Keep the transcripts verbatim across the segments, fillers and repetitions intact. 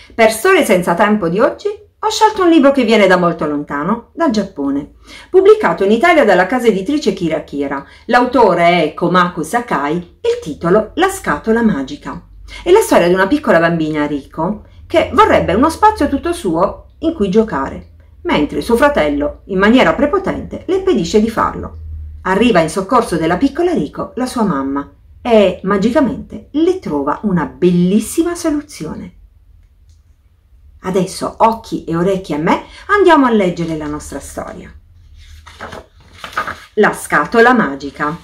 Per Storie senza tempo di oggi ho scelto un libro che viene da molto lontano, dal Giappone. Pubblicato in Italia dalla casa editrice Kira Kira. L'autore è Komako Sakai, il titolo La scatola magica. È la storia di una piccola bambina, Riko, che vorrebbe uno spazio tutto suo in cui giocare, mentre suo fratello, in maniera prepotente, le impedisce di farlo. Arriva in soccorso della piccola Riko la sua mamma e magicamente le trova una bellissima soluzione. Adesso, occhi e orecchie a me, andiamo a leggere la nostra storia. La scatola magica.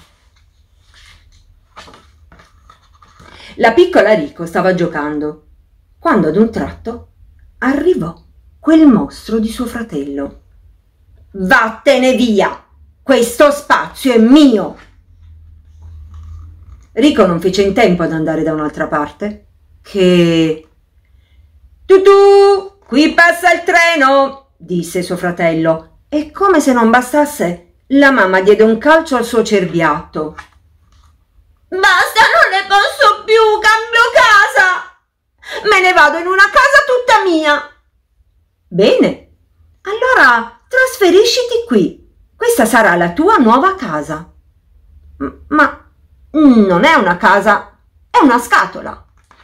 La piccola Riko stava giocando, quando ad un tratto arrivò quel mostro di suo fratello. «Vattene via! Questo spazio è mio!» Riko non fece in tempo ad andare da un'altra parte, che... «Tutù, qui passa il treno!» disse suo fratello, e come se non bastasse, la mamma diede un calcio al suo cerbiatto. «Basta, non ne posso più, cambio casa! Me ne vado in una casa tutta mia!» «Bene, allora trasferisciti qui, questa sarà la tua nuova casa.» «Ma non è una casa, è una scatola.»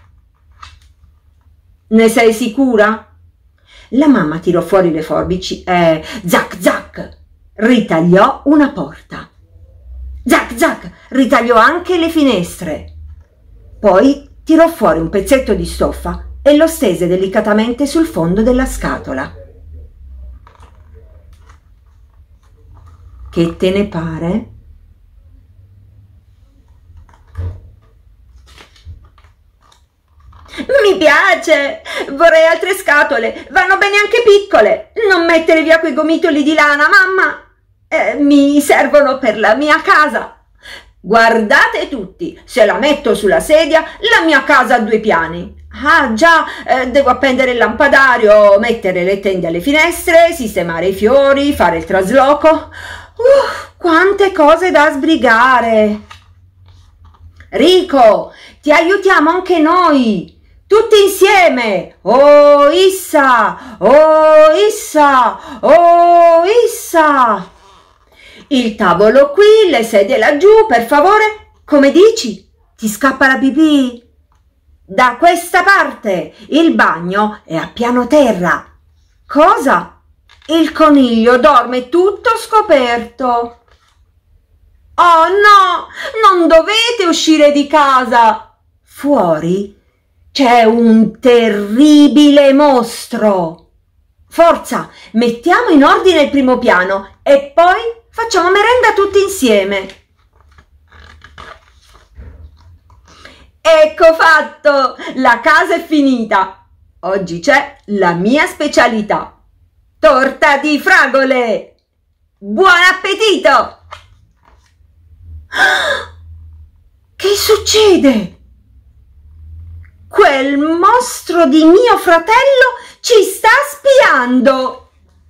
«Ne sei sicura?» La mamma tirò fuori le forbici e zac zac ritagliò una porta. Zac zac ritagliò anche le finestre. Poi tirò fuori un pezzetto di stoffa e lo stese delicatamente sul fondo della scatola. Che te ne pare? «Mi piace! Vorrei altre scatole! Vanno bene anche piccole! Non mettere via quei gomitoli di lana, mamma! Eh, mi servono per la mia casa! Guardate tutti! Se la metto sulla sedia, la mia casa ha due piani! Ah già, eh, devo appendere il lampadario, mettere le tende alle finestre, sistemare i fiori, fare il trasloco! Uh, quante cose da sbrigare! Riko, ti aiutiamo anche noi! Tutti insieme! Oh Issa! Oh Issa! Oh Issa! Il tavolo qui, le sedie laggiù, per favore! Come dici? Ti scappa la pipì? Da questa parte! Il bagno è a piano terra! Cosa? Il coniglio dorme tutto scoperto! Oh no! Non dovete uscire di casa! Fuori c'è un terribile mostro! Forza, mettiamo in ordine il primo piano e poi facciamo merenda tutti insieme. Ecco fatto! La casa è finita! Oggi c'è la mia specialità! Torta di fragole! Buon appetito! Che succede? Quel mostro di mio fratello ci sta spiando!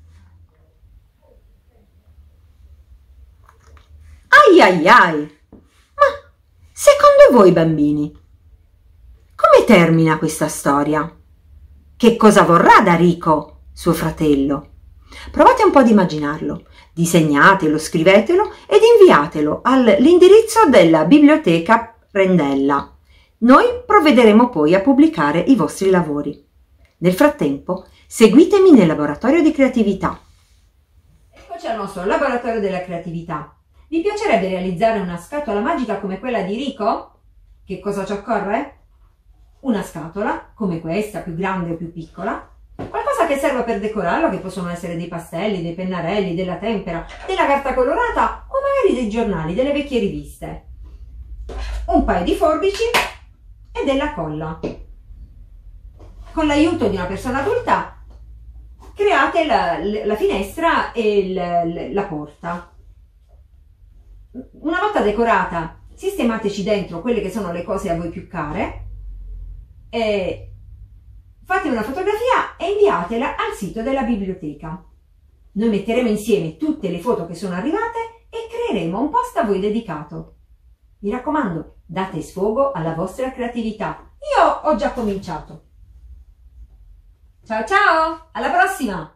Ai ai ai! Ma secondo voi, bambini, come termina questa storia? Che cosa vorrà da Riko, suo fratello? Provate un po' ad immaginarlo, disegnatelo, scrivetelo ed inviatelo all'indirizzo della biblioteca Rendella. Noi provvederemo poi a pubblicare i vostri lavori. Nel frattempo, seguitemi nel laboratorio di creatività. Eccoci al nostro laboratorio della creatività. Vi piacerebbe realizzare una scatola magica come quella di Riko? Che cosa ci occorre? Una scatola, come questa, più grande o più piccola. Qualcosa che serva per decorarla, che possono essere dei pastelli, dei pennarelli, della tempera, della carta colorata o magari dei giornali, delle vecchie riviste. Un paio di forbici e della colla. Con l'aiuto di una persona adulta create la, la finestra e il, la porta. Una volta decorata, sistemateci dentro quelle che sono le cose a voi più care e fate una fotografia e inviatela al sito della biblioteca. Noi metteremo insieme tutte le foto che sono arrivate e creeremo un post a voi dedicato. Mi raccomando, date sfogo alla vostra creatività. Io ho già cominciato. Ciao ciao, alla prossima!